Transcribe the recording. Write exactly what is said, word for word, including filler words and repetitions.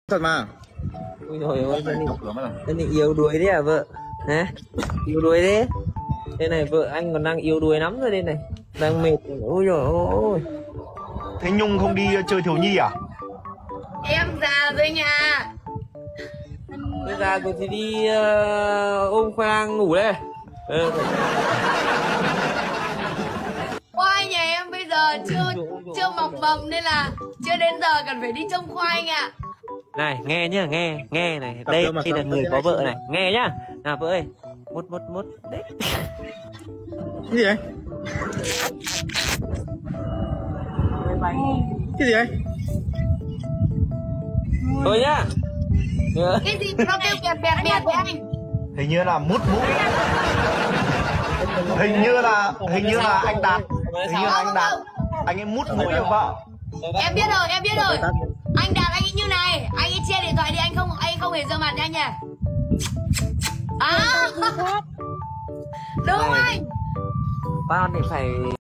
Thật mà. Ui dồi ôi, Tân Định yếu đuối đấy à vợ? Hả? Yếu đuối đấy. Đây này vợ anh còn đang yếu đuối lắm rồi đây này. Đang mệt. Ôi dồi ôi. Thế Nhung không đi chơi thiếu nhi à? Em già rồi anh à. Bây giờ tôi thì đi uh, ôm khoang ngủ đây. Ừ. Khoai nhà em bây giờ chưa chưa mọc mầm nên là chưa đến giờ cần phải đi trông khoai anh ạ. Này nghe nhá, nghe nghe này, đây đây là người có vợ này, nghe nhá. Nào vợ ơi, mút mút mút đấy. Cái gì đấy? Cái gì đấy? Thôi nhá. Cái gì nó kêu bẹt bẹt bẹt vậy anh? Hình như là mút mút. Hình như là hình như là anh Đạt. Hình như là anh Đạt. Anh ấy mút mũi cho vợ. Em biết rồi, em biết rồi. Anh Đạt anh ấy như này, anh ấy che điện thoại đi, anh không anh không hề giơ mặt nha anh nhỉ? À, đúng anh. Ba thì phải